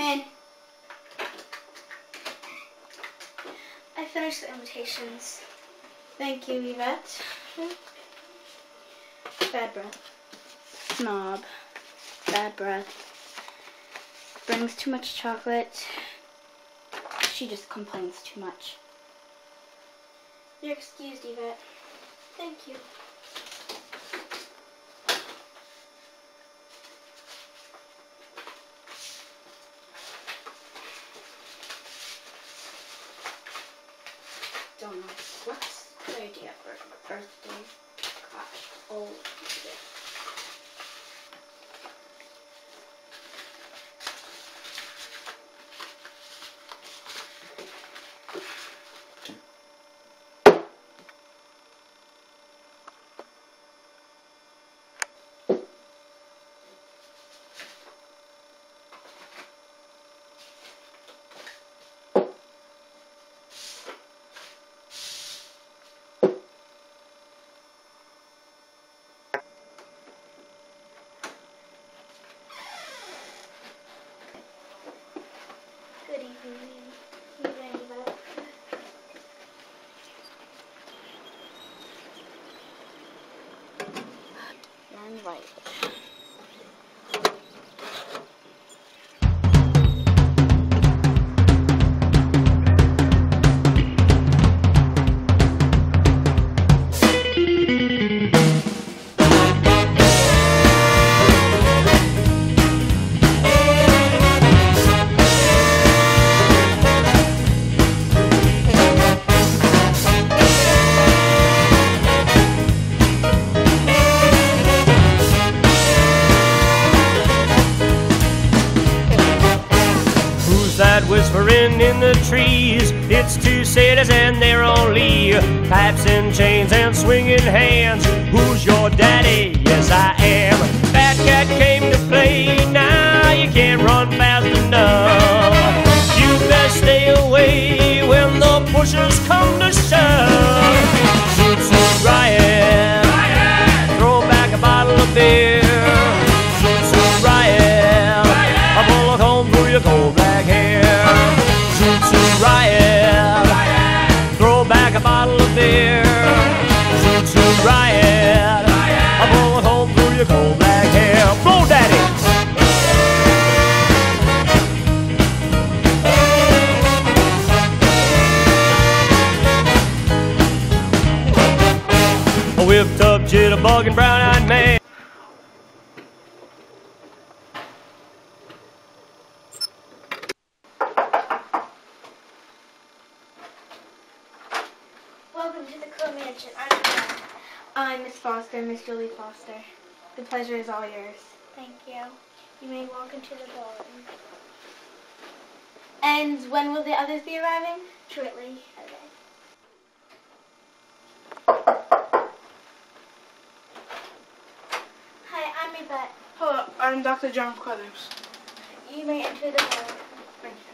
in. I finished the invitations. Thank you, Yvette. Bad breath. Snob. Bad breath. Brings too much chocolate. She just complains too much. You're excused, Yvette. Thank you. Don't know. What's the idea for a birthday? Gosh. Oh, yeah. Good evening, Yvette. You're right. Whispering in the trees, it's two sailors and they're only pipes and chains and swinging hands. Who's your daddy? Yes, I am. Fat cat came to play. Now you can't run fast enough. You best stay away when the pushers come to shove. Zoot zoot riot, throw back a bottle of beer. Zoot zoot riot, a bullet hole through your cold black hair. Zoot zoot riot, throw back a bottle of beer. Zoot zoot riot, a bullet hole through your cold black hair. Blow, daddy! A whipped up jitterbugging brown-eyed man. Welcome to the Crow Mansion. I'm Miss Foster, Miss Julie Foster. The pleasure is all yours. Thank you. You may walk into the building. And when will the others be arriving? Shortly. Okay. Hi, I'm Yvette. Hello, I'm Dr. John Crothers. You may enter the building. Thank you.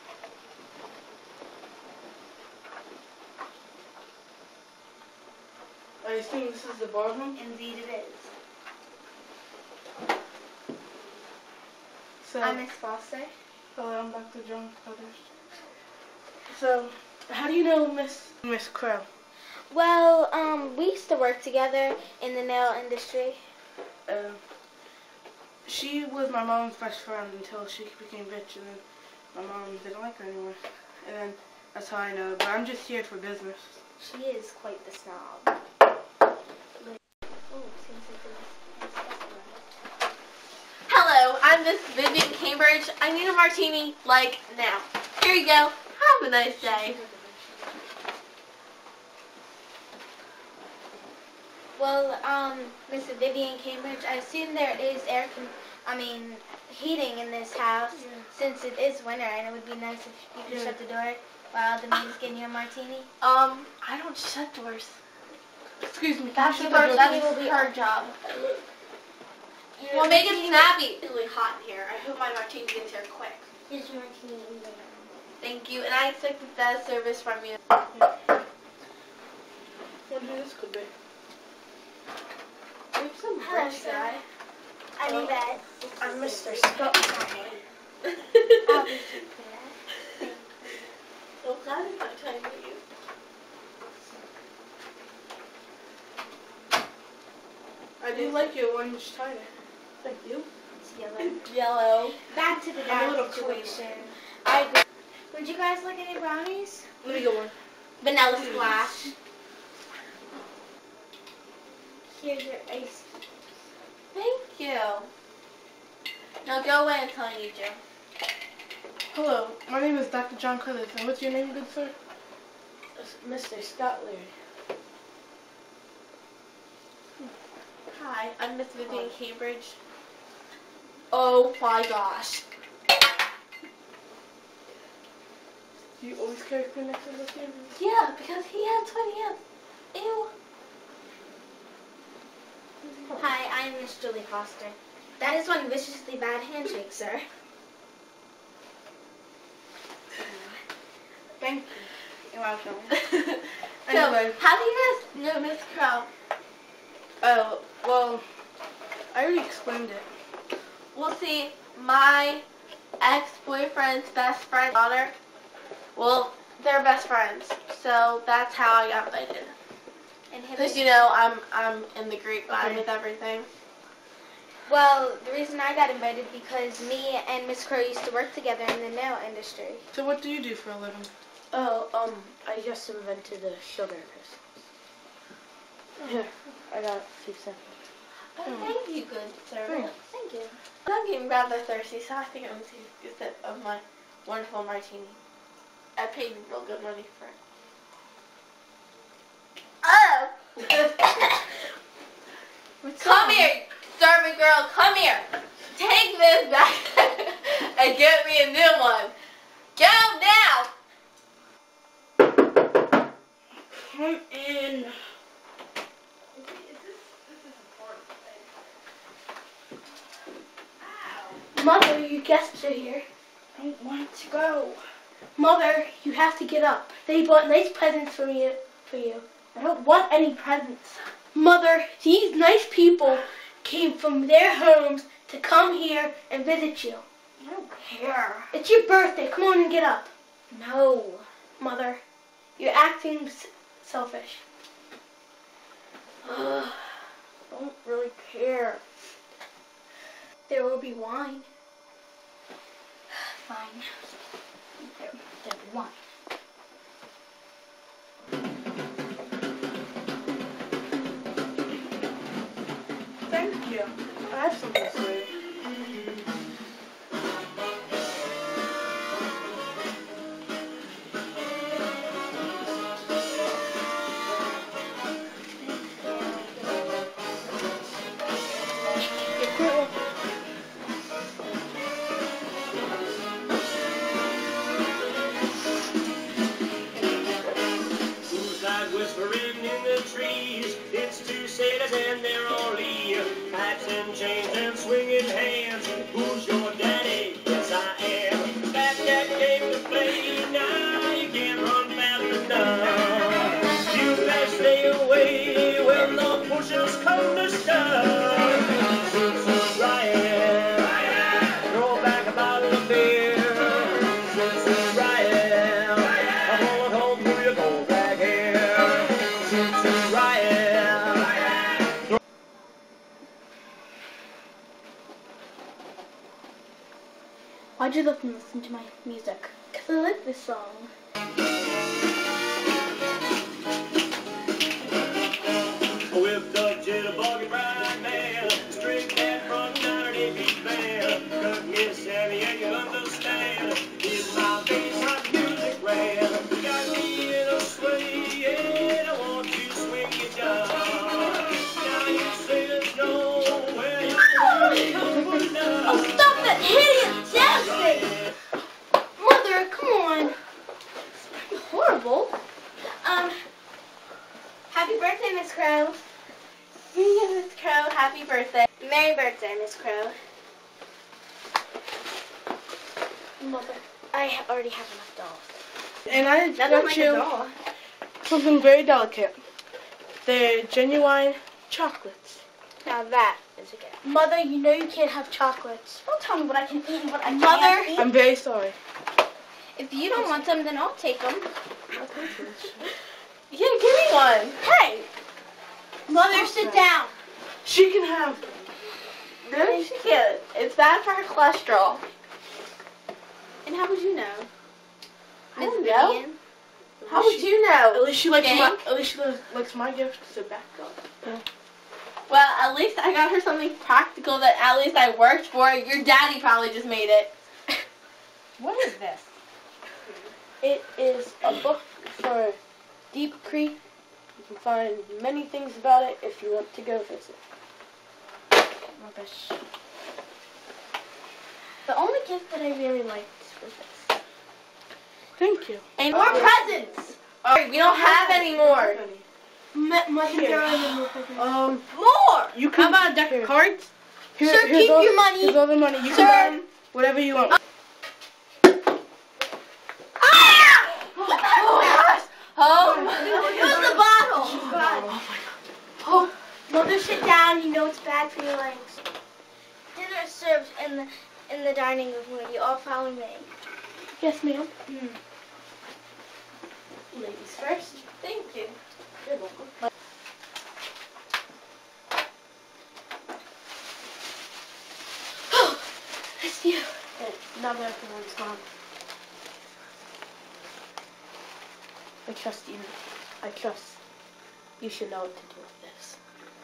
I assume this is the boardroom? Indeed it is. So, I'm Miss Foster. hello, I'm Dr. John Crothers. So, how do you know Miss Crow? Well, we used to work together in the nail industry. She was my mom's best friend until she became rich, and then my mom didn't like her anymore. And then that's how I know her. But I'm just here for business. She is quite the snob. Hello, I'm Miss Vivian Cambridge. I need a martini, like, now. Here you go. Have a nice day. Well, Miss Vivian Cambridge, I assume there is heating in this house since it is winter, and it would be nice if you could shut the door while the maid is getting you a martini. I don't shut doors. Excuse me, That's can you her, shut the door? that will be her job. Well, make it snappy. It's really hot in here. I hope my martini gets here quick. Here's your martini in there. Thank you, and I expect the best service from you. Wonder who this could be. There's some Hello, rich sir. guy. I'm Yvette. I'm Mr. Scott. I'll be sweet for that. Thank you. So glad it's my time with you. I do like your orange tie. Thank you. It's yellow. Yellow. Back to the I'm a little dad situation. I agree. Would you guys like any brownies? Let me get one. Vanilla splash. Here's your ice. Thank you. Now go away until I need you. Hello, my name is Dr. John Cleathers, and what's your name, good sir? Mr. Scott Leary. Hi, I'm Miss Vivian Cambridge. Oh my gosh. Do you always carry Kleenexes with you? Yeah, because he had 20 amps. Ew. Hi, I'm Miss Julie Foster. That is one viciously bad handshake, sir. Thank you. You're welcome. So, Anyway, how do you guys know Miss Crow? oh, well, I already explained it. Well, see, my ex-boyfriend's best friend's daughter, well, they're best friends. So that's how I got invited. And Because, you know, I'm in the grapevine Okay. with everything. well, the reason I got invited because me and Miss Crow used to work together in the nail industry. So what do you do for a living? Oh, I just invented a sugar crystals. Here, I got 2 cents. Oh, thank you, good sir. Thank you. I'm getting rather thirsty, so I think I'm going to take a sip of my wonderful martini. I paid real good money for it. Oh! Come here, servant girl, come here. Take this back and get me a new one. Go now! Come in. Mother, your guests are here. I don't want to go. Mother, you have to get up. They bought nice presents for you. I don't want any presents. Mother, these nice people came from their homes to come here and visit you. I don't care. It's your birthday. Come on and get up. No. Mother, you're acting selfish. I don't really care. There will be wine. Fine. There'll be one. Thank you. I have something for you. Who's that whispering in the trees? It's two sailors and they're on lee. Hats and chains and swinging hands. Who's your daddy? Yes, I am. That cat came to play. Now you can't run fast enough. You better stay away when the pushers come to shove. Ryan, throw back a bottle of beer. Ryan, I'm going home through your gold bag here. Ryan. Why'd you listen to my music? Because I like this song. With the jitterbug bright man, string that front 90 beat band. Cut me Sammy and you'll understand. It's my bass hot music brand. Got me in a sway and I want you to swing your job. Now you sailors know where you're going now. Oh, stop that hideous dancing! Mother, come on. It's horrible. Happy birthday, Miss Crow. Miss Crow, happy birthday. Merry birthday, Miss Crow. Mother. I already have enough dolls. And I Nothing got like you a doll. something very delicate. They're genuine chocolates. Now that It's okay. Mother, you know you can't have chocolates. Don't tell me what I can eat and what I can't eat. I'm very sorry. If you don't want them, then I'll take them. You can give me one. Hey! Mother, sit down. She can have. No, she can't. It's bad for her cholesterol. And how would you know? I don't Miss know. Vivian? How would you know? At least she likes Gang? my. At least she likes my gift. So back up. Well, at least I got her something practical that at least I worked for. Your daddy probably just made it. What is this? It is a book for Deep Creek. You can find many things about it if you want to go visit. Rubbish. The only gift that I really liked was this. Thank you. And more presents. We don't have any more. More. You can buy a deck of cards. Sir, keep your money. Here's all the money. You can buy whatever you want. Use the bottle. Oh, Mother, sit down. You know it's bad for your legs. Dinner is served in the dining room. Will you all follow me? Yes, ma'am. Ladies first. Thank you. You're welcome. It's you. Now that everyone's gone. I trust you. I trust you should know what to do with this.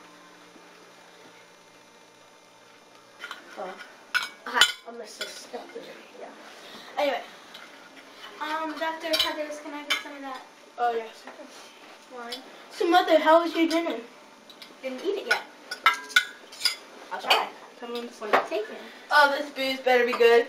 I'm gonna say stuff in it. Yeah. Anyway. Dr. Heathers, can I get some of that Oh, yes. wine? So, Mother, how was your dinner? Didn't eat it yet. I'll try. Come on, this one. Take it. Oh, this booze better be good.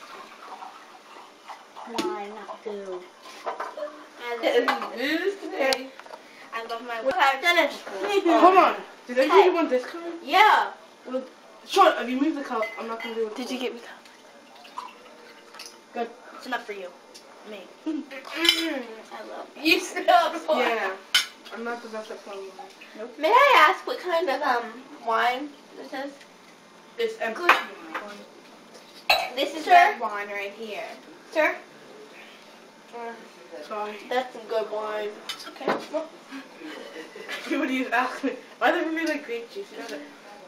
Wine, not boo. It's booze today. I love my We'll have dinner. Hold on. Did I give you one this card? Yeah. Sean, if you move the cup, I'm not gonna do it. Did you get me that? Good. It's enough for you. Me. I love it. You smell fun. Yeah. I'm not the best at playing wine. Nope. May I ask what kind of wine this is? It's empty. Good. This is Sir? red wine right here. Sir? Sorry. That's some good wine. Okay. What do you ask me? Why does it feel like grape juice? You know that?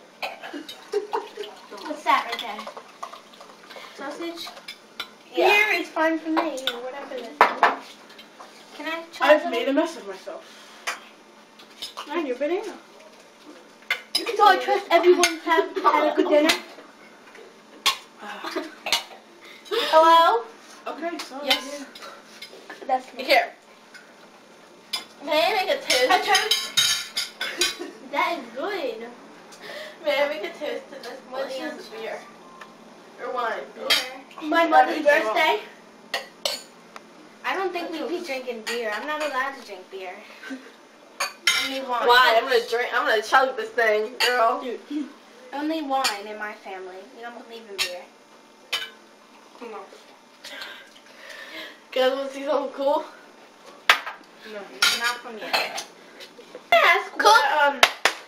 What's that right there? Sausage? Yeah. Here is fine for me, or whatever it is. Can I try I've made a mess of myself. on your banana? So I trust everyone had a good dinner? Hello? Okay, sorry. Yes. That's me. Here. May I make a toast? That is good. May I make a toast to this Williams beer? Or wine? My mother's birthday. I don't think we'd be drinking beer. I'm not allowed to drink beer. Only wine. Wine. I'm gonna chug this thing, girl. Only wine in my family. We don't believe in beer. Come on. Guys wanna see something cool? No. Not from you. Yes, cool.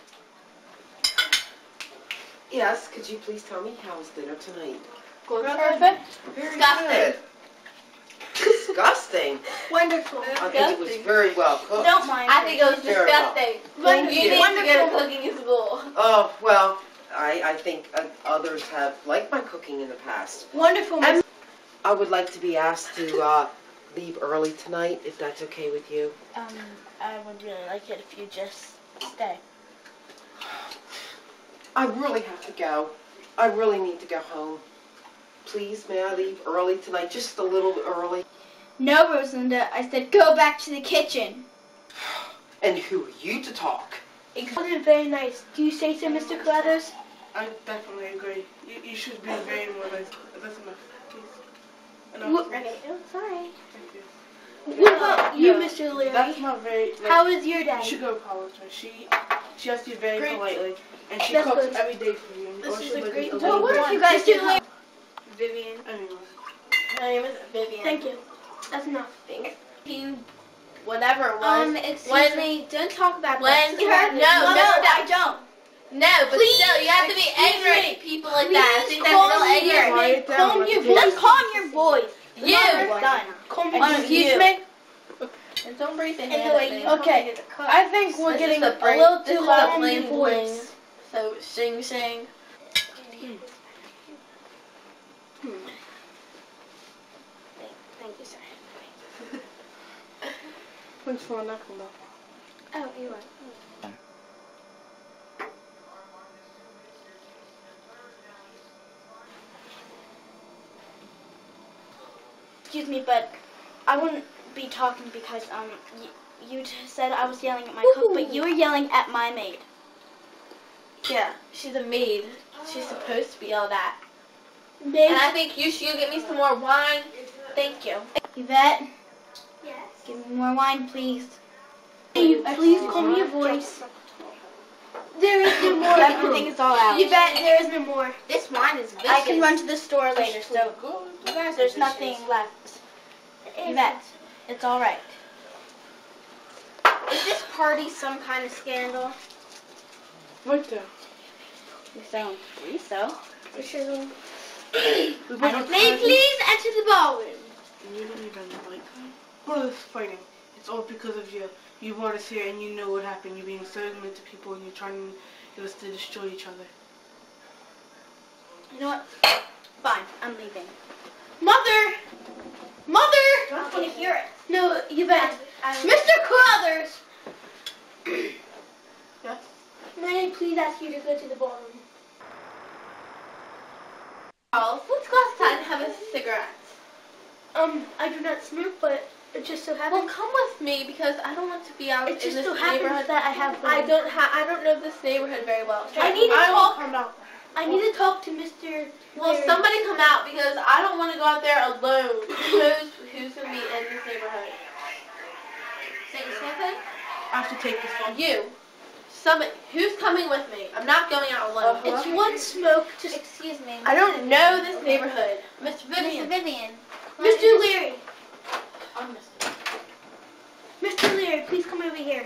Yes, could you please tell me how's dinner tonight? Perfect. Disgusting. Disgusting. Wonderful. I think it was very well cooked. Don't mind. I think it was Very well. disgusting. Thank You you. need to get a cooking school. Oh, well, I think others have liked my cooking in the past. Wonderful. And I would like to be asked to leave early tonight, if that's okay with you. I would really like it if you just stay. I really have to go. I really need to go home. Please, may I leave early tonight, just a little early? No, Rosalinda. I said go back to the kitchen. And who are you to talk? It wasn't very nice. Do you say so, Mr. Carruthers? I definitely agree. You should be very more nice. That's enough. Please. Enough. Okay. Oh, sorry. Thank you. What about you, No, Mr. Leary? That's not very. Like, How is your you day? should go apologize. She asked you very Great. politely, and she That's cooks good. every day for you. This Or is she'll a make great a day. little What bit. if you guys do like? Vivian. Anyway. My name is Vivian. Thank you. That's enough. Thanks. Whatever it was. Excuse me. Don't talk about When that. no, I don't. No, but still, you have to be angry at people like that. I think that's real anger. Quiet down. Calm your Just calm your voice. You. Done. Excuse me. And don't breathe the And hand the way at me. you Okay, I think we're This getting is a the brain- little this too is loud the in blame your voice. voice. So, sing, sing. Thank you, sir. Thanks for knocking off. Oh, you are. Excuse me, but I wouldn't be talking because you said I was yelling at my cook, but you were yelling at my maid. Yeah, she's a maid. She's supposed to be yelled at. Maid. And I think you should get me some more wine. Thank you. Yvette. Yes. Give me more wine, please. Can you please calm your voice? There is no more. Everything is all out. Yvette, there is no more. This wine is vicious. I can run to the store later, so there's nothing left. Yvette, it's all right. Is this party some kind of scandal? Right there. You sound free, so. May Please enter the ballroom. You don't even like all this fighting. It's all because of you. You brought us here and you know what happened. You're being so mean to people and you're trying to get us to destroy each other. You know what? Fine, I'm leaving. Mother! Mother! I don't want to hear it. No, Yvette. Mr. Carruthers! Yes? May I please ask you to go to the ballroom? Charles, what's glass time to have a cigarette? I do not smoke, but it just so Well, happens. come with me because I don't want to be out It in just this so happens neighborhood. that I have. I don't know this neighborhood very well. So I need to will talk. come out. I need to talk to Mr. Well, Larry. somebody come out because I don't want to go out there alone. Who knows who's going to be in this neighborhood? Say something? I have to take this one. You. Somebody. Who's coming with me? I'm not going out alone. It's one smoke. Just Excuse me. I don't know this neighborhood. Mr. Vivian. Vivian. Mr. Leary. I'm Mr. Mr. Leary, please come over here.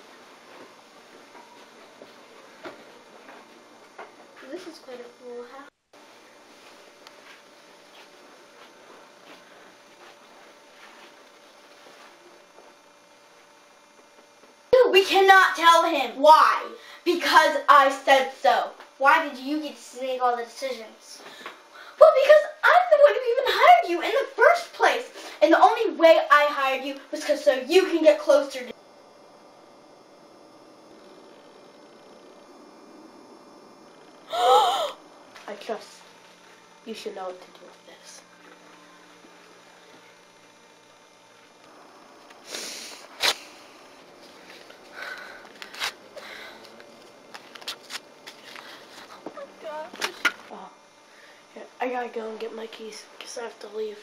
This is quite a full house. We cannot tell him. Why? Because I said so. Why did you get to make all the decisions? Well, because I'm the one who even hired you in the first place. And the only way I hired you was so you can get closer to I trust you should know what to do with this. Oh, yeah, I gotta go and get my keys because I have to leave.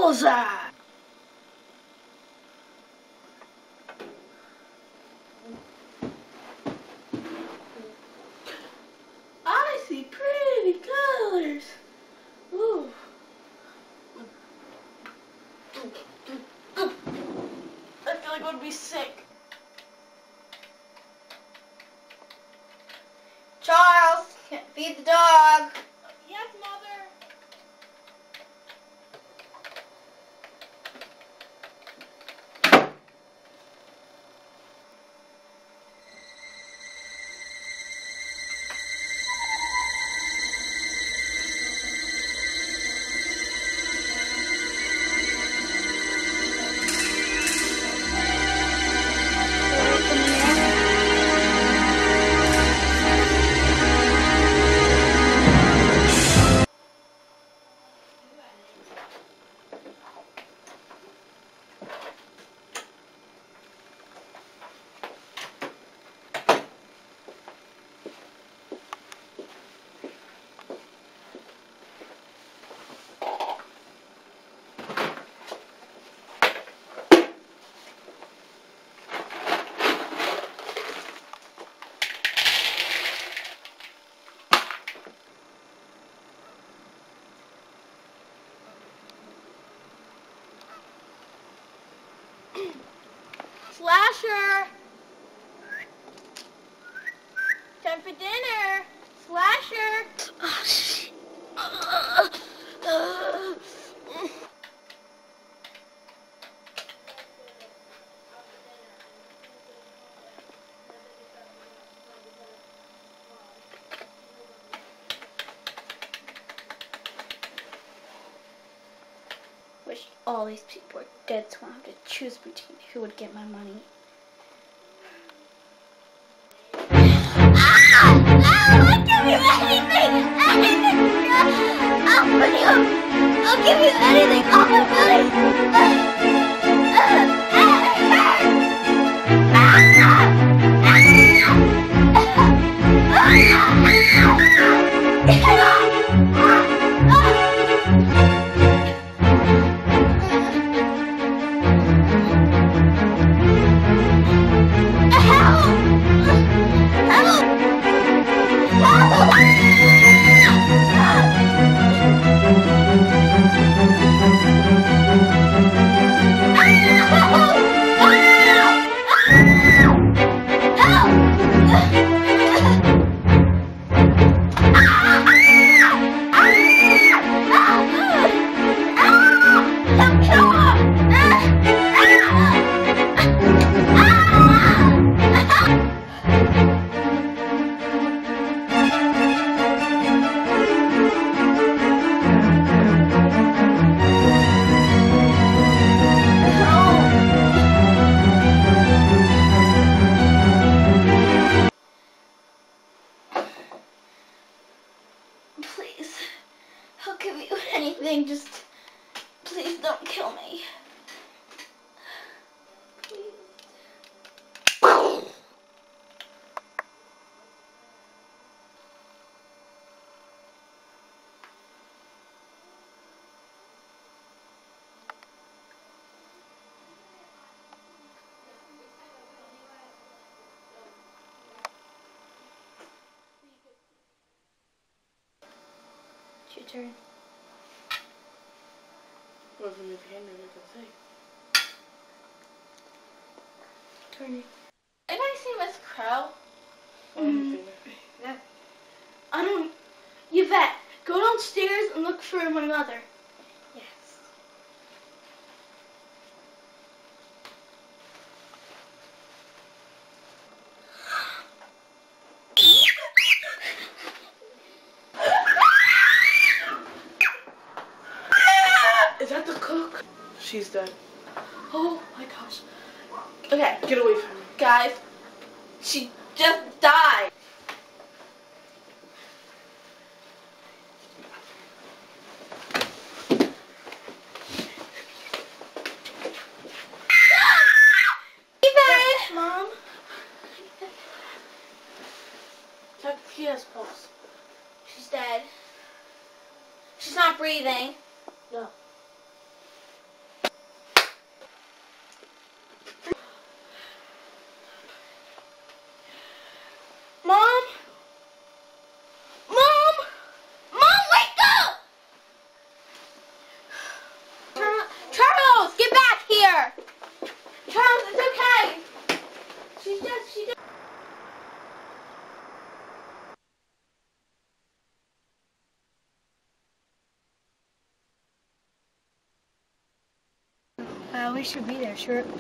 Bullseye! I see pretty colors. Ooh. I feel like I would be sick. Charles, feed the dog. Yes, Mother. Slasher! Time for dinner! Slasher! Oh, shit. Wish all these people were dead so I don't have to choose between who would get my money. I'll give you anything! I'll give you anything! All my money! Please, I'll give you anything, just please don't kill me. It's your turn. What if I move your hand and make a thing? Turn. Anybody see Miss Crow? Yeah. I don't... Yvette, go downstairs and look for my mother. Yes. Is that the cook? She's dead. Oh my gosh. Okay, Get away from me. guys. She just died. Mom? Check she has pulse. She's dead. She's not breathing. No. Police should be there shortly.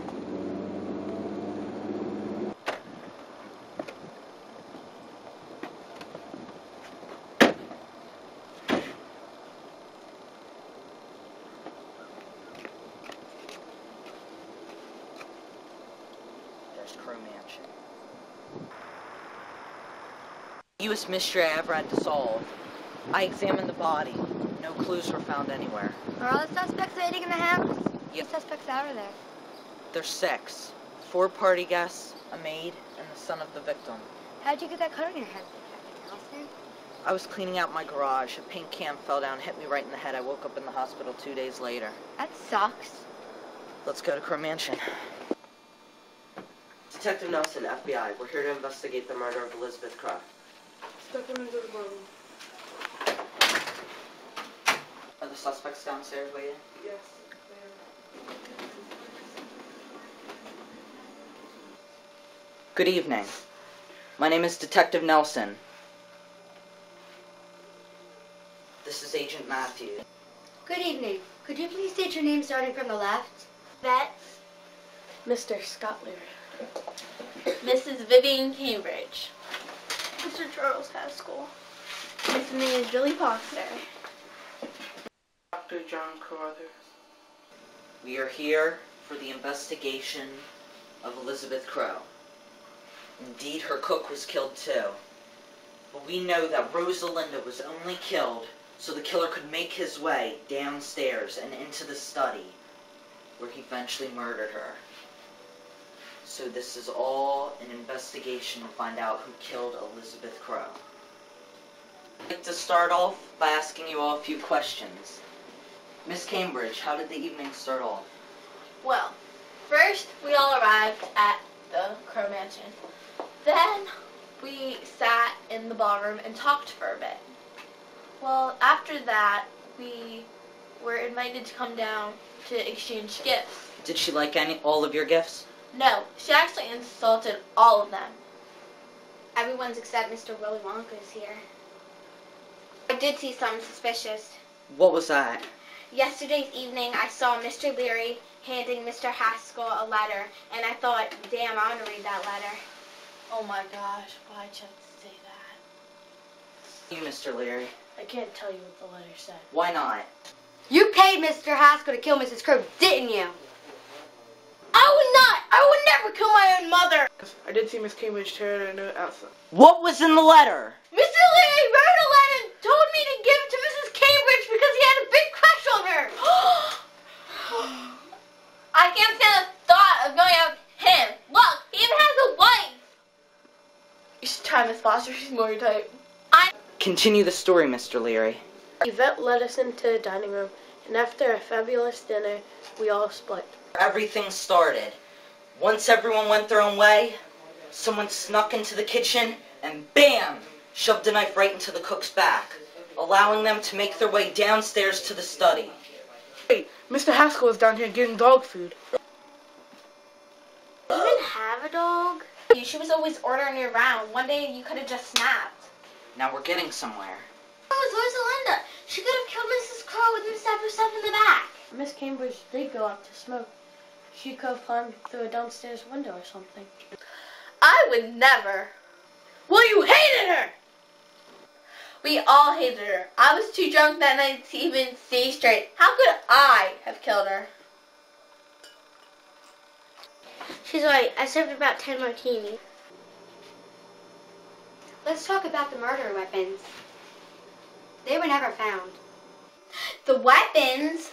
Newest mystery I ever had to solve. I examined the body. No clues were found anywhere. Are all the suspects waiting in the house? Yep. What suspects are there? There's 6. 4 party guests, a maid, and the son of the victim. How'd you get that cut on your head, Nelson? I was cleaning out my garage. A paint can fell down and hit me right in the head. I woke up in the hospital 2 days later. That sucks. Let's go to Crow Mansion. Detective Nelson, FBI. We're here to investigate the murder of Elizabeth Crow. Step them into the room. Are the suspects downstairs waiting? Yes. Good evening. My name is Detective Nelson. This is Agent Matthew. Good evening. Could you please state your name starting from the left? Vets. Mr. Scott Leary. Mrs. Vivian Cambridge. Mr. Charles Haskell. Miss May Julie Foster. Dr. John Carruthers. We are here for the investigation of Elizabeth Crow. Indeed, her cook was killed too. But we know that Rosalinda was only killed so the killer could make his way downstairs and into the study where he eventually murdered her. So this is all an investigation to find out who killed Elizabeth Crow. I'd like to start off by asking you all a few questions. Miss Cambridge, how did the evening start off? Well, first we all arrived at the Crow Mansion. Then we sat in the ballroom and talked for a bit. Well, after that, we were invited to come down to exchange gifts. Did she like all of your gifts? No, she actually insulted all of them. Everyone's except Mr. Willy Wonka is here. I did see something suspicious. What was that? Yesterday's evening, I saw Mr. Leary handing Mr. Haskell a letter, and I thought, damn, I want to read that letter. Oh my gosh, why'd you have to say that? You, Mr. Leary. I can't tell you what the letter said. Why not? You paid Mr. Haskell to kill Mrs. Crow, didn't you? I would not! I would never kill my own mother! I did see Miss Cambridge tear a note outside. What was in the letter? Mr. Leary wrote a letter and told me to give it to Mrs. Cambridge because he had a big crush on her! I can't stand the thought of going out with him. Look, he even has a wife! You should try Miss Foster, she's more your type. Continue the story, Mr. Leary. Yvette led us into the dining room, and after a fabulous dinner, we all split. Everything started. Once everyone went their own way, someone snuck into the kitchen and bam! Shoved a knife right into the cook's back, allowing them to make their way downstairs to the study. Wait, Mr. Haskell was down here getting dog food. You even have a dog? She was always ordering you around. One day you could have just snapped. Now we're getting somewhere. Oh, it's Rosalinda. She could have killed Mrs. Crow and then stabbed herself in the back. Miss Cambridge did go out to smoke. She could have climbed through a downstairs window or something. I would never. Well, you hated her! We all hated her. I was too drunk that night to even see straight. How could I have killed her? She's right. I served about 10 martinis. Let's talk about the murder weapons. They were never found. The weapons?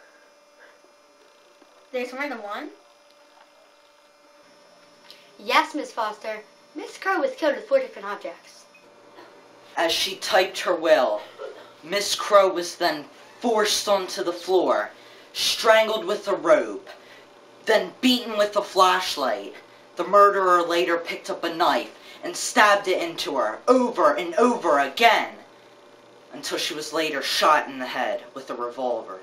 There's more than one? Yes, Miss Foster. Miss Crow was killed with 4 different objects. As she typed her will, Miss Crow was then forced onto the floor, strangled with a rope, then beaten with a flashlight. The murderer later picked up a knife and stabbed it into her over and over again until she was later shot in the head with a revolver.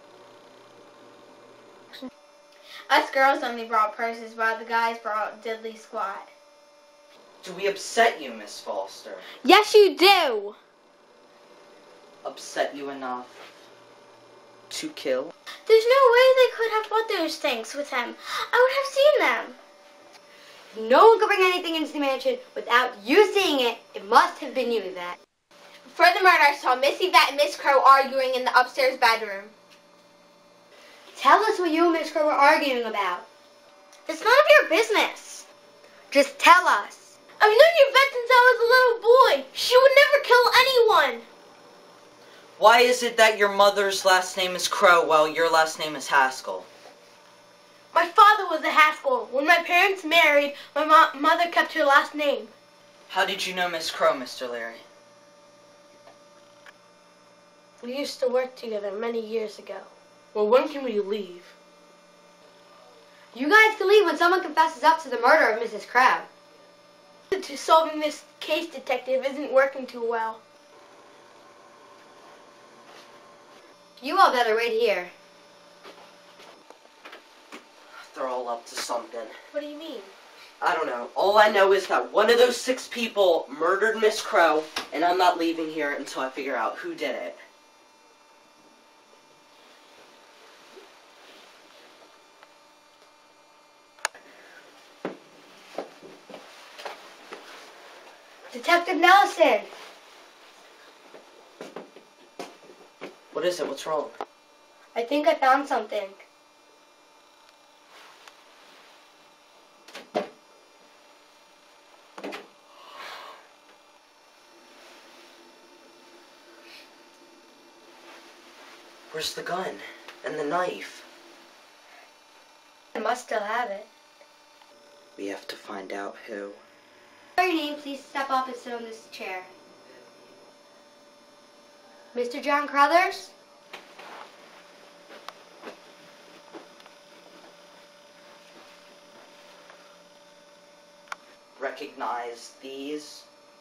Us girls only brought purses while the guys brought diddly squat. Do we upset you, Miss Foster? Yes, you do. Upset you enough to kill? There's no way they could have bought those things with him. I would have seen them. No one could bring anything into the mansion without you seeing it. It must have been you, Yvette. For the murder, I saw Miss Yvette and Miss Crow arguing in the upstairs bedroom. Tell us what you and Miss Crow were arguing about. It's none of your business. Just tell us. I've known Yvette since I was a little boy. She would never kill anyone. Why is it that your mother's last name is Crow while your last name is Haskell? My father was a Haskell. When my parents married, my mother kept her last name. How did you know Miss Crow, Mr. Leary? We used to work together many years ago. Well, when can we leave? You guys can leave when someone confesses up to the murder of Mrs. Crow. To solving this case, detective, isn't working too well. You all better wait here. They're all up to something. What do you mean? I don't know. All I know is that one of those 6 people murdered Miss Crow, and I'm not leaving here until I figure out who did it. Detective Nelson! What is it? What's wrong? I think I found something. Where's the gun? And the knife? I must still have it. We have to find out who. Your name, please step up and sit on this chair. Mr. John Crothers? Recognize these?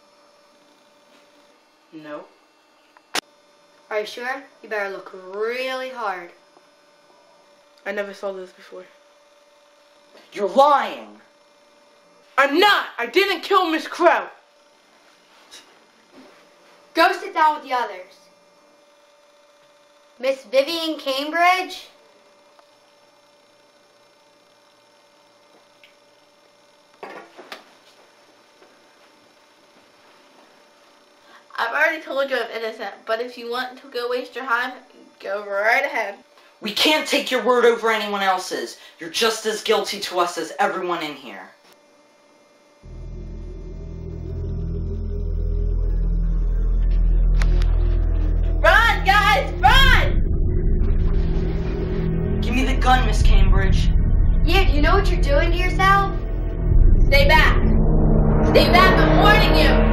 No. Are you sure? You better look really hard. I never saw this before. You're lying! I'm not! I didn't kill Miss Crow! Go sit down with the others. Miss Vivian Cambridge? I've already told you I'm innocent, but if you want to go waste your time, go right ahead. We can't take your word over anyone else's. You're just as guilty to us as everyone in here. Run, guys, run! Give me the gun, Miss Cambridge. Yeah, do you know what you're doing to yourself? Stay back. Stay back, I'm warning you.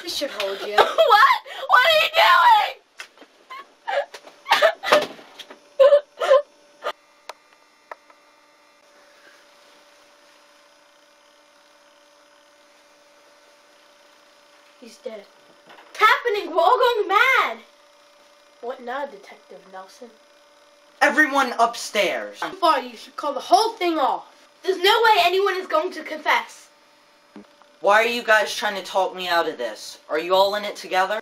We should hold you. What? What are you doing? He's dead. What's happening? We're all going mad. What now, Detective Nelson? Everyone upstairs. Far, you should call the whole thing off. There's no way anyone is going to confess. Why are you guys trying to talk me out of this? Are you all in it together?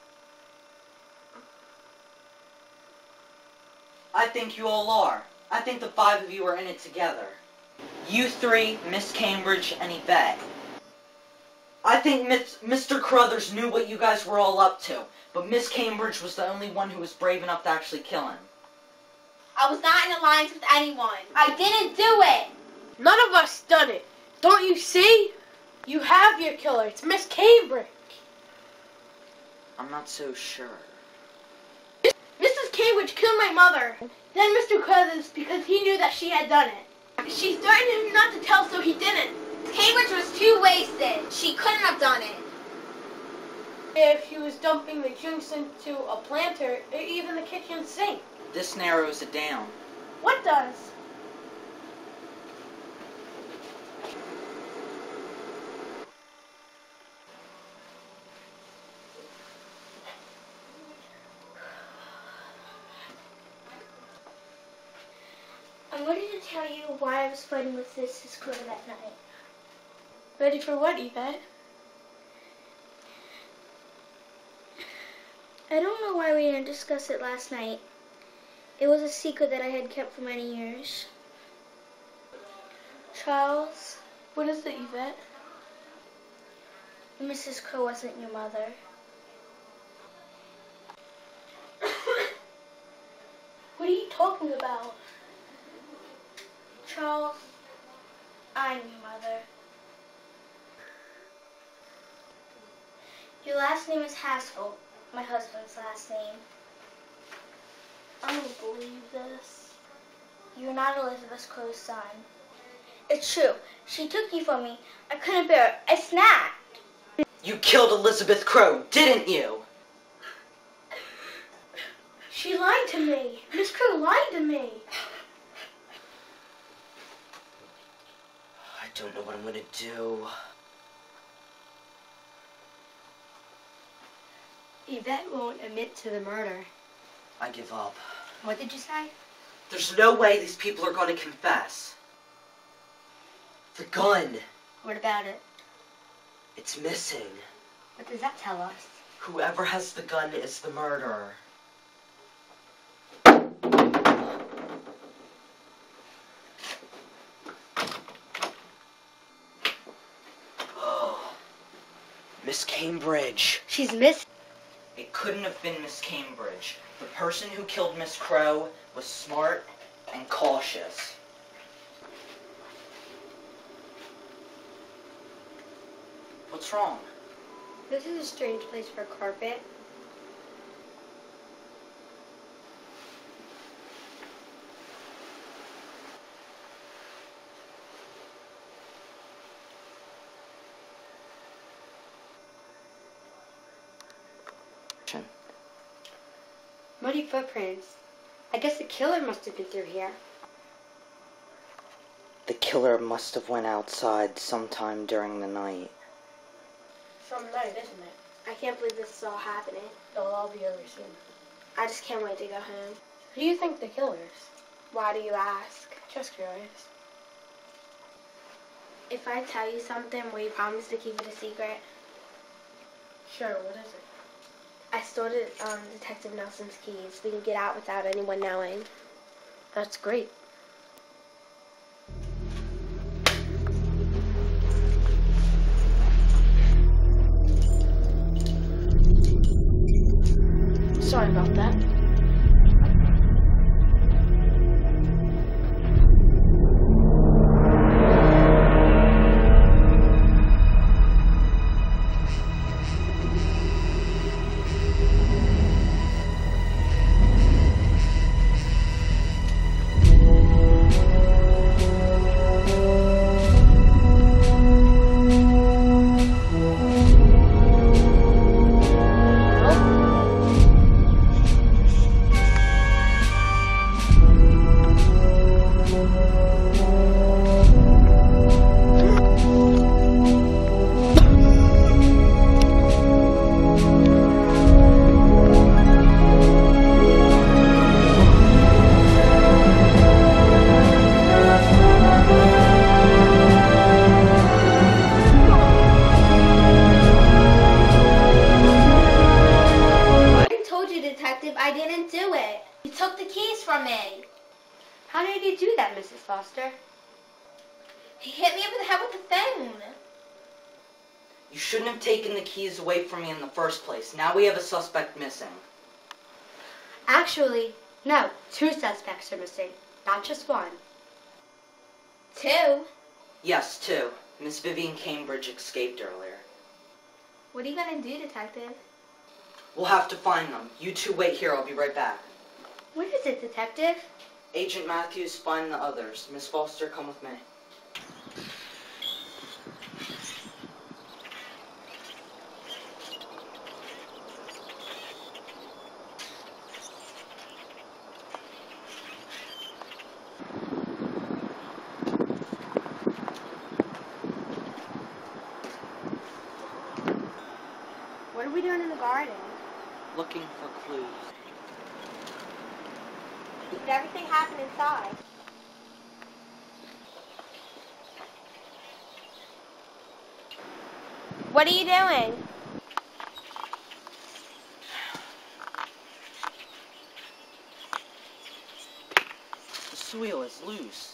I think you all are. I think the 5 of you are in it together. You 3, Miss Cambridge, and Yvette. I think Mr. Carruthers knew what you guys were all up to, but Miss Cambridge was the only one who was brave enough to actually kill him. I was not in alliance with anyone. I didn't do it. None of us done it. Don't you see? You have your killer. It's Miss Cambridge. I'm not so sure. Mrs. Cambridge killed my mother. Then Mr. Carruthers because he knew that she had done it. She threatened him not to tell, so he didn't. Cambridge was too wasted. She couldn't have done it. If he was dumping the juice into a planter, or even the kitchen sink. This narrows it down. What does? I'm ready to tell you why I was fighting with this crew that night. Ready for what, Yvette? I don't know why we didn't discuss it last night. It was a secret that I had kept for many years. Charles, What is it, Yvette? Mrs. Crow wasn't your mother. What are you talking about? Charles, I'm your mother. Your last name is Haskell, my husband's last name. I don't believe this. You're not Elizabeth Crow's son. It's true. She took you from me. I couldn't bear it. I snapped. You killed Elizabeth Crow, didn't you? She lied to me. Miss Crow lied to me. I don't know what I'm gonna do. Yvette won't admit to the murder. I give up. What did you say? There's no way these people are gonna confess. The gun. What about it? It's missing. What does that tell us? Whoever has the gun is the murderer. Miss Cambridge. She's missing. It couldn't have been Miss Cambridge. The person who killed Miss Crow was smart and cautious. What's wrong? This is a strange place for a carpet. Muddy footprints. I guess the killer must have been through here. The killer must have went outside sometime during the night. Some night, isn't it? I can't believe this is all happening. It'll all be over soon. I just can't wait to go home. Who do you think the killer is? Why do you ask? Just curious. If I tell you something, will you promise to keep it a secret? Sure, what is it? I stole Detective Nelson's keys. We can get out without anyone knowing. That's great. Sorry about that. How did he do that, Mrs. Foster? He hit me over the head with a thing. You shouldn't have taken the keys away from me in the first place. Now we have a suspect missing. Actually, no. 2 suspects are missing, not just 1. 2? Yes, 2. Miss Vivian Cambridge escaped earlier. What are you gonna do, Detective? We'll have to find them. You 2 wait here. I'll be right back. What is it, Detective? Agent Matthews, find the others. Miss Foster, come with me. What are we doing in the garden? Looking for clues. Did everything happen inside? What are you doing? The wheel is loose.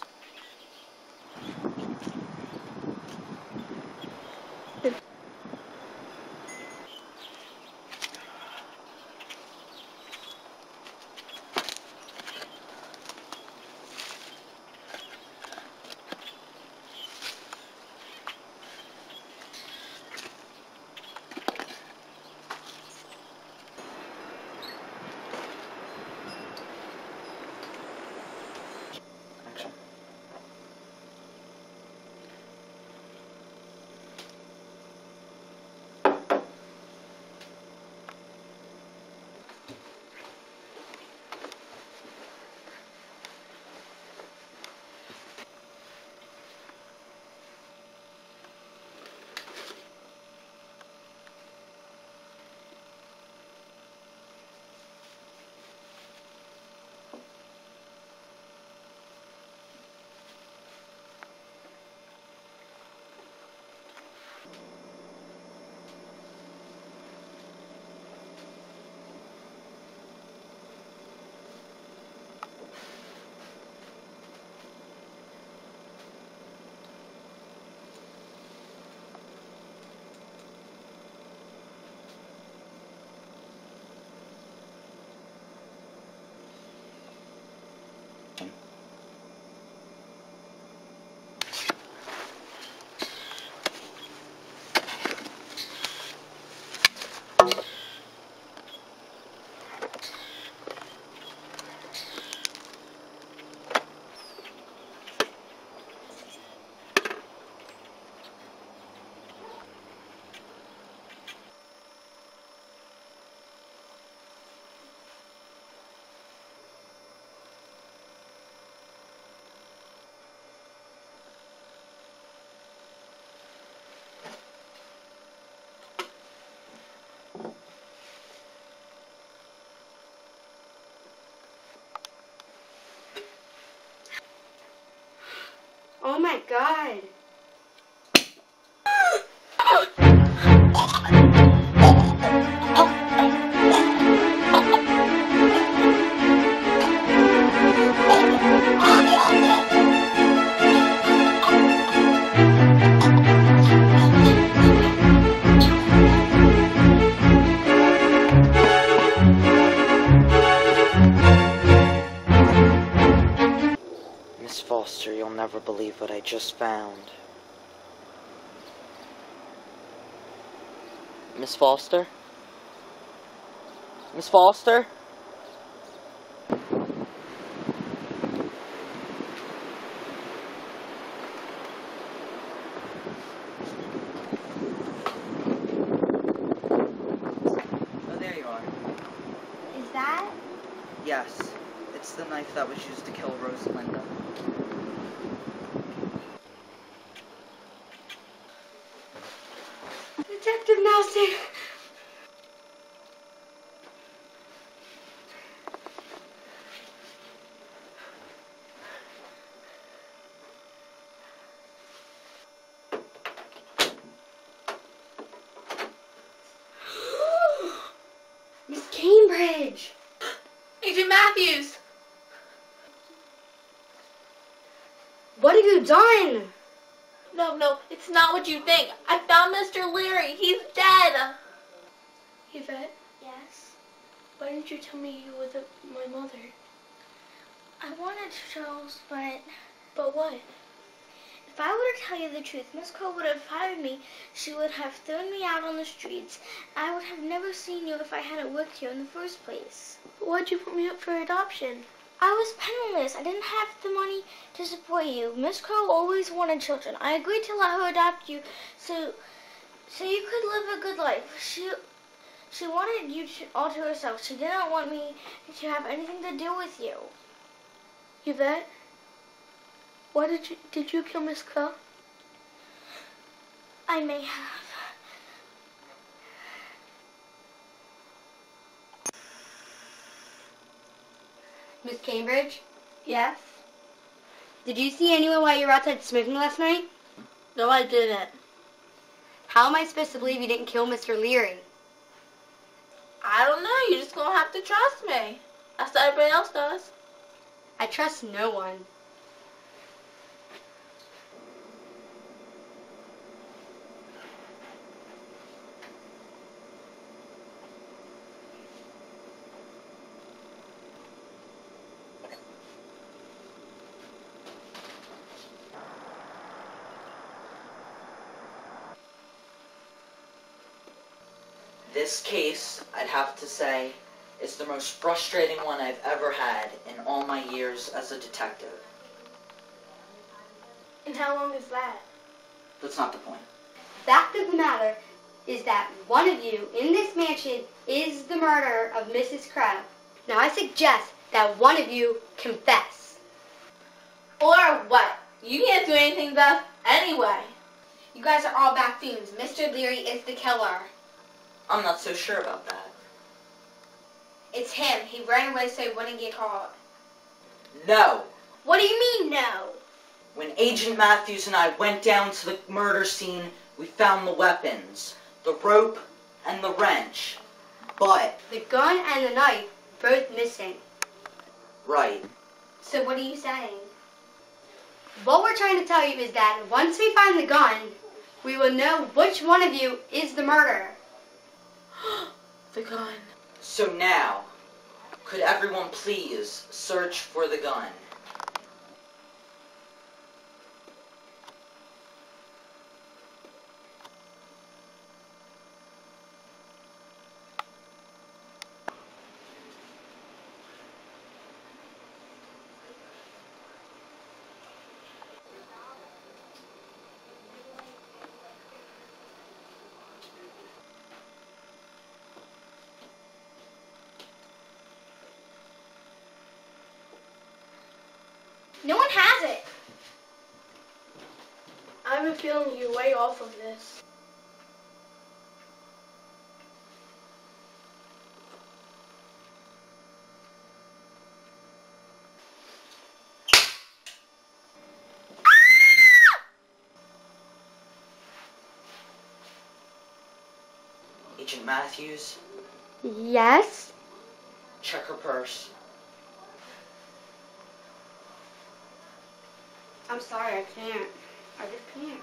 Oh my God. Miss Foster, you'll never believe what I just found. Miss Foster? Miss Foster? Oh, there you are. Is that? Yes. It's the knife that was used to kill Rosalinda. Detective Nelson. Miss Cambridge. Agent Matthews! you done? No, it's not what you think. I found Mr. Leary. He's dead. Yvette, Yes? why didn't you tell me you were my mother? I wanted to, Charles, but But what? if I were to tell you the truth, Miss Crow would have fired me. She would have thrown me out on the streets. I would have never seen you if I hadn't worked here in the first place. Why'd you put me up for adoption? I was penniless. I didn't have the money to support you. Miss Crow always wanted children. I agreed to let her adopt you so you could live a good life. She wanted you all to herself. She didn't want me to have anything to do with you. Yvette, why did you kill Miss Crow? I may have. Miss Cambridge, Yes? did you see anyone while you were outside smoking last night? No, I didn't. How am I supposed to believe you didn't kill Mr. Leary? I don't know. You're just going to have to trust me. That's what everybody else does. I trust no one. This case, I'd have to say, is the most frustrating one I've ever had in all my years as a detective. And how long is that? That's not the point. Fact of the matter is that one of you in this mansion is the murderer of Mrs. Crow. Now I suggest that one of you confess. Or what? You can't do anything, Beth, anyway. You guys are all buffoons. Mr. Leary is the killer. I'm not so sure about that. It's him. He ran away so he wouldn't get caught. No! What do you mean, no? When Agent Matthews and I went down to the murder scene, we found the weapons. The rope and the wrench. But... The gun and the knife, both missing. Right. So what are you saying? What we're trying to tell you is that once we find the gun, we will know which one of you is the murderer. The gun. So now, could everyone please search for the gun? No one has it. I have a feeling you're way off of this. Agent Matthews, Yes? check her purse. I'm sorry, I can't. I just can't.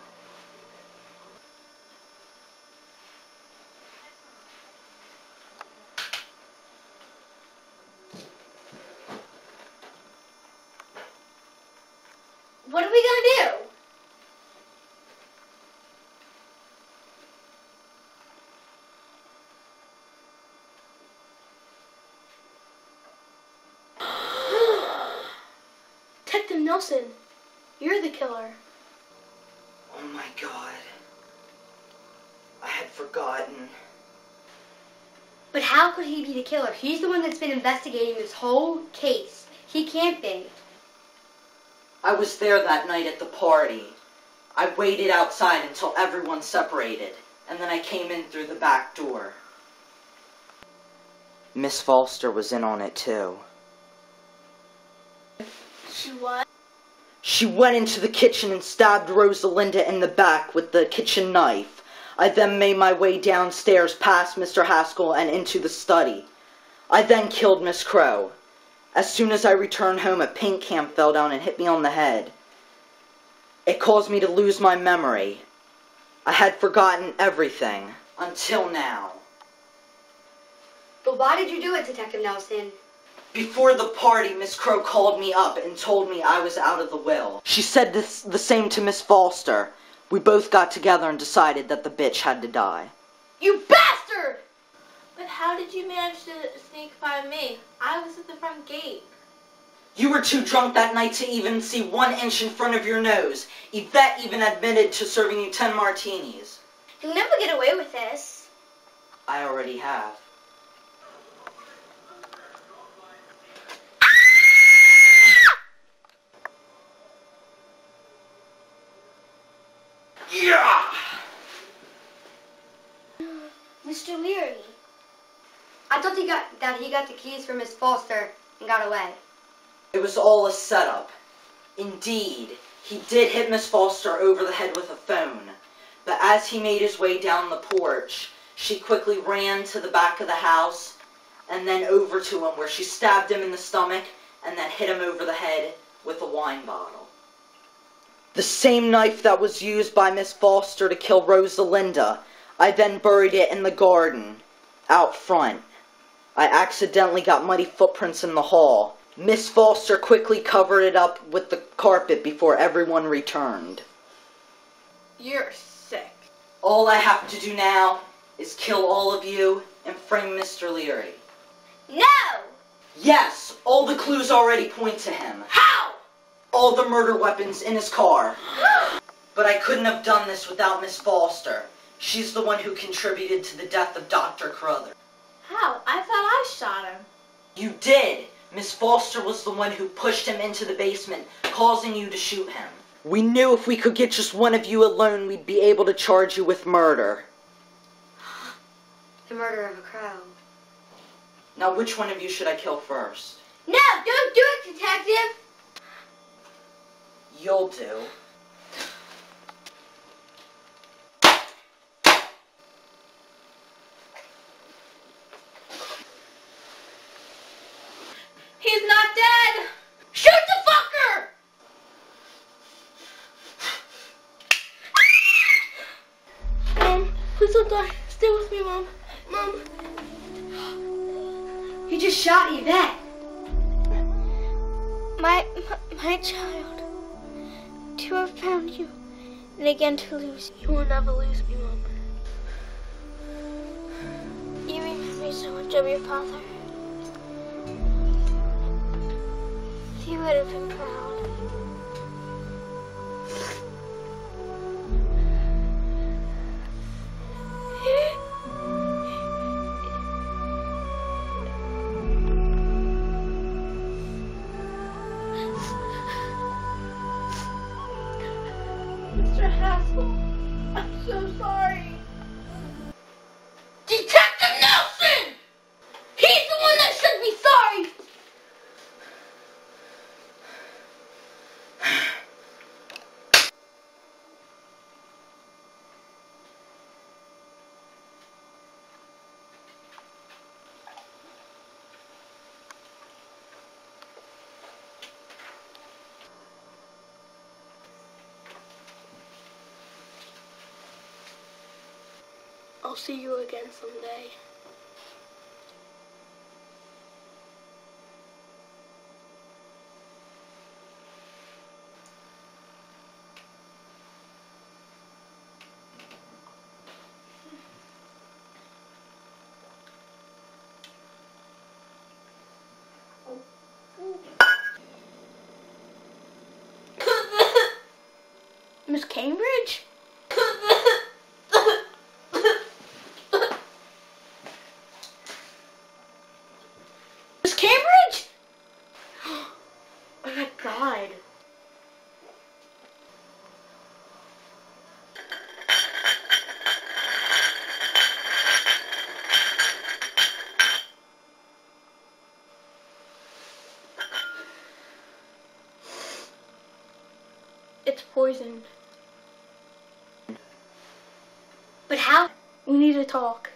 What are we gonna do? Detective Nelson, you're the killer. Oh my god. I had forgotten. But how could he be the killer? He's the one that's been investigating this whole case. He can't be. I was there that night at the party. I waited outside until everyone separated, and then I came in through the back door. Miss Foster was in on it too. She what? She went into the kitchen and stabbed Rosalinda in the back with the kitchen knife. I then made my way downstairs past Mr. Haskell and into the study. I then killed Miss Crow. As soon as I returned home, a paint can fell down and hit me on the head. It caused me to lose my memory. I had forgotten everything. Until now. But why did you do it, Detective Nelson? Before the party, Miss Crow called me up and told me I was out of the will. She said the same to Miss Foster. We both got together and decided that the bitch had to die. You bastard! But how did you manage to sneak by me? I was at the front gate. You were too drunk that night to even see 1 inch in front of your nose. Yvette even admitted to serving you 10 martinis. You'll never get away with this. I already have. Yeah! Mr. Leary. I thought he got the keys from Miss Foster and got away. It was all a setup. Indeed, he did hit Miss Foster over the head with a phone. But as he made his way down the porch, she quickly ran to the back of the house and then over to him, where she stabbed him in the stomach and then hit him over the head with a wine bottle. The same knife that was used by Miss Foster to kill Rosalinda, I then buried it in the garden, out front. I accidentally got muddy footprints in the hall. Miss Foster quickly covered it up with the carpet before everyone returned. You're sick. All I have to do now is kill all of you and frame Mr. Leary. No! Yes, all the clues already point to him. How? All the murder weapons in his car. But I couldn't have done this without Miss Foster. She's the one who contributed to the death of Dr. Carruthers. How? I thought I shot him. You did. Miss Foster was the one who pushed him into the basement, causing you to shoot him. We knew if we could get just one of you alone, we'd be able to charge you with murder. The murder of a crow. Now, which one of you should I kill first? No, don't do it, Detective! You'll do. He's not dead! Shoot the fucker! Mom, please don't die. Stay with me, Mom. Mom. He just shot Yvette. My child. To have found you, and again to lose you. You will never lose me, Mom. You remind me so much of your father. He would have been proud. Mr. Hassel, I'm so sorry. Detective Nelson! He's the one that should be sorry! I'll see you again someday. Miss Cambridge? Miss Cambridge? Oh my God. It's poisoned. But how? We need to talk.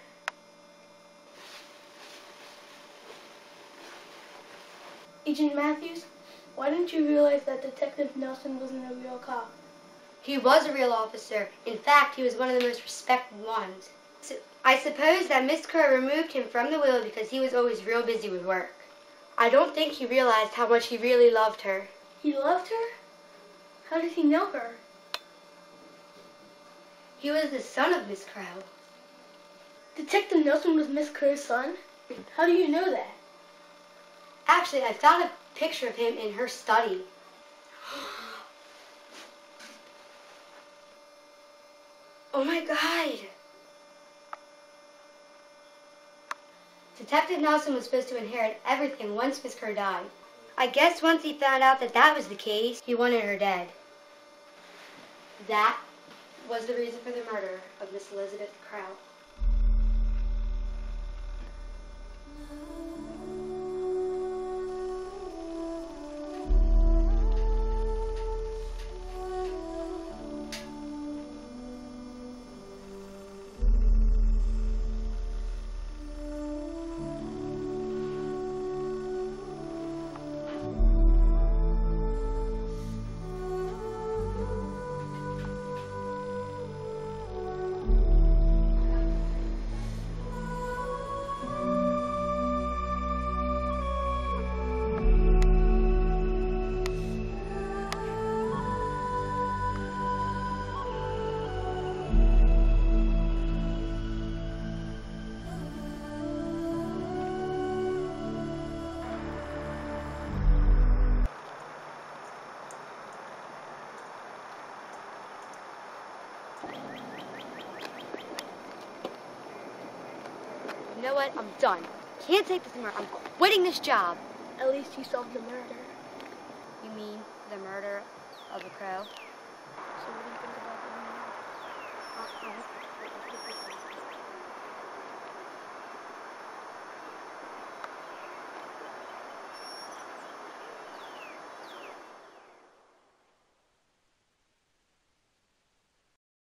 Agent Matthews, why didn't you realize that Detective Nelson wasn't a real cop? He was a real officer. In fact, he was one of the most respected ones. So I suppose that Miss Crow removed him from the will because he was always real busy with work. I don't think he realized how much he really loved her. He loved her? How did he know her? He was the son of Miss Crow. Detective Nelson was Miss Crow's son? How do you know that? Actually, I found a picture of him in her study. Oh my God! Detective Nelson was supposed to inherit everything once Miss Crow died. I guess once he found out that that was the case, he wanted her dead. That was the reason for the murder of Miss Elizabeth Crow. You know what? I'm done. Can't take this anymore. I'm quitting this job. At least he solved the murder. You mean the murder of a crow? So what do you think about the murder?